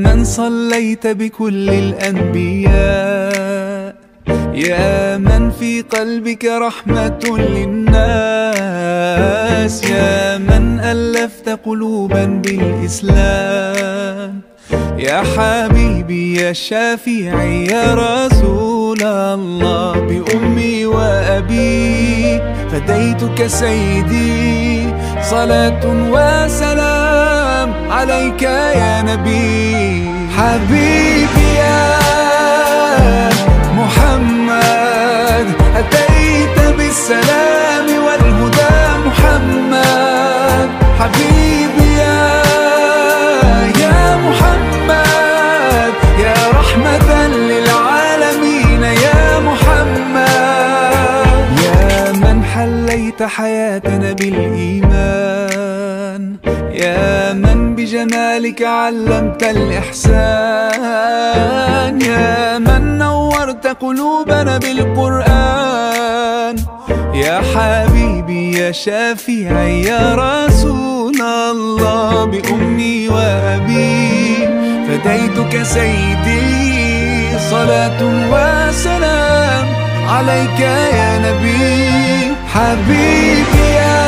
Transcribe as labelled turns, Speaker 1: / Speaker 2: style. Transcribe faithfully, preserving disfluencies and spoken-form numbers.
Speaker 1: من صليت بكل الأنبياء، يا من في قلبك رحمة للناس، يا من ألفت قلوبا بالإسلام، يا حبيبي يا شافعي يا رسول الله، بأمي وأبي فديتك سيدي، صلاة وسلام عليك يا نبي. حبيبي يا محمد أتيت بالسلام والهدى محمد، حبيبي يا يا محمد يا رحمة للعالمين يا محمد، يا من حليت حياتنا بالإيمان، يا من بجمالك علمت الإحسان، يا من نورت قلوبنا بالقرآن، يا حبيبي يا شافعي يا رسول الله، بأمي وأبي فديتك سيدي، صلاة وسلام عليك يا نبي. حبيبي يا